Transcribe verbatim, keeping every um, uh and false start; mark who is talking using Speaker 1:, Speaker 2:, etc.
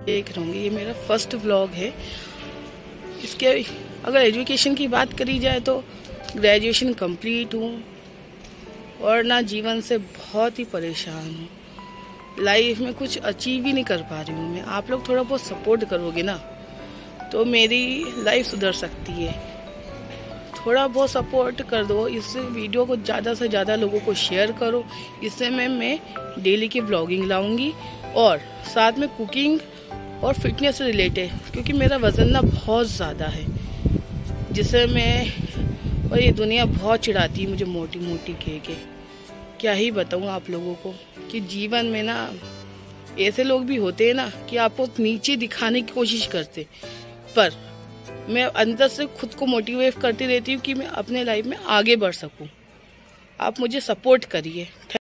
Speaker 1: देख रहूँगी। ये मेरा फर्स्ट व्लॉग है। इसके अगर एजुकेशन की बात करी जाए तो ग्रेजुएशन कंप्लीट हूँ और ना जीवन से बहुत ही परेशान हूँ। लाइफ में कुछ अचीव ही नहीं कर पा रही हूँ मैं। आप लोग थोड़ा बहुत सपोर्ट करोगे ना तो मेरी लाइफ सुधर सकती है। थोड़ा बहुत सपोर्ट कर दो। इस वीडियो को ज़्यादा से ज़्यादा लोगों को शेयर करो। इससे मैं मैं डेली की व्लॉगिंग लाऊंगी और साथ में कुकिंग और फिटनेस से रिलेटेड, क्योंकि मेरा वज़न ना बहुत ज़्यादा है जिससे मैं और ये दुनिया बहुत चिढ़ाती है मुझे मोटी मोटी कह के। क्या ही बताऊँ आप लोगों को कि जीवन में ना ऐसे लोग भी होते हैं ना कि आपको नीचे दिखाने की कोशिश करते, पर मैं अंदर से खुद को मोटिवेट करती रहती हूँ कि मैं अपने लाइफ में आगे बढ़ सकूँ। आप मुझे सपोर्ट करिए।